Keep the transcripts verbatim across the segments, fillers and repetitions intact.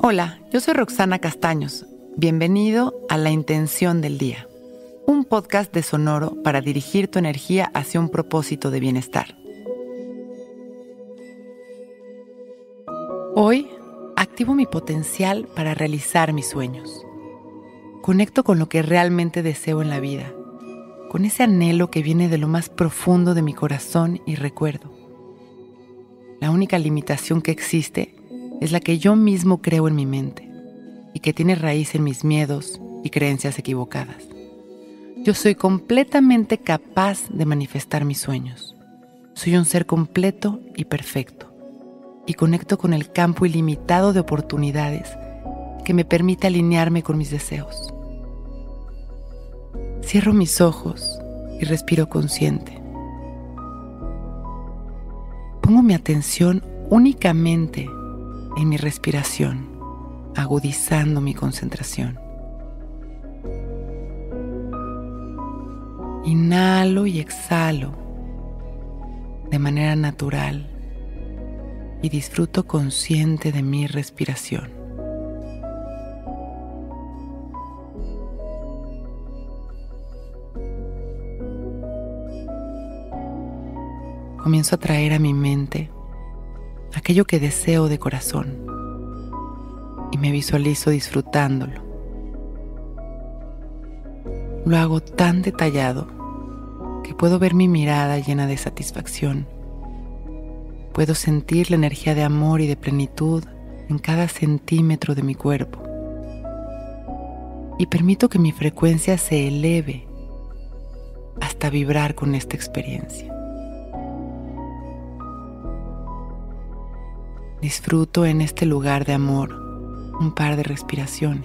Hola, yo soy Roxana Castaños. Bienvenido a La Intención del Día, un podcast de Sonoro para dirigir tu energía hacia un propósito de bienestar. Hoy activo mi potencial para realizar mis sueños. Conecto con lo que realmente deseo en la vida, con ese anhelo que viene de lo más profundo de mi corazón y recuerdo. La única limitación que existe es la que yo mismo creo en mi mente y que tiene raíz en mis miedos y creencias equivocadas. Yo soy completamente capaz de manifestar mis sueños. Soy un ser completo y perfecto y conecto con el campo ilimitado de oportunidades que me permite alinearme con mis deseos. Cierro mis ojos y respiro consciente. Pongo mi atención únicamente en mi respiración, agudizando mi concentración. Inhalo y exhalo de manera natural y disfruto consciente de mi respiración. Comienzo a traer a mi mente aquello que deseo de corazón y me visualizo disfrutándolo. Lo hago tan detallado que puedo ver mi mirada llena de satisfacción. Puedo sentir la energía de amor y de plenitud en cada centímetro de mi cuerpo. Y permito que mi frecuencia se eleve hasta vibrar con esta experiencia. Disfruto en este lugar de amor un par de respiraciones.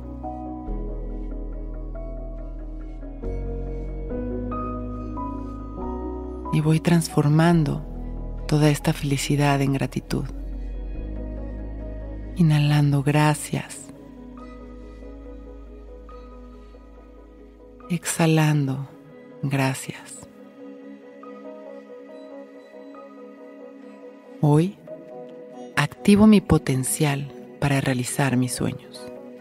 Y voy transformando toda esta felicidad en gratitud. Inhalando gracias. Exhalando gracias. Hoy activo mi potencial para realizar mis sueños.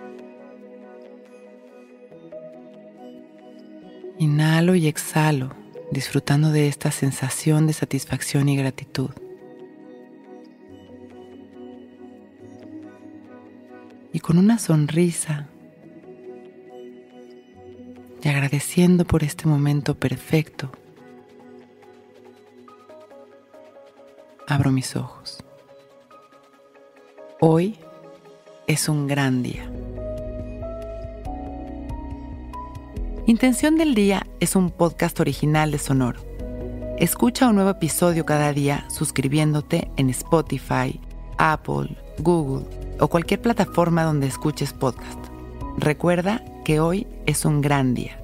Inhalo y exhalo, disfrutando de esta sensación de satisfacción y gratitud. Y con una sonrisa y agradeciendo por este momento perfecto, abro mis ojos. Hoy es un gran día. Intención del Día es un podcast original de Sonoro. Escucha un nuevo episodio cada día suscribiéndote en Spotify, Apple, Google o cualquier plataforma donde escuches podcast. Recuerda que hoy es un gran día.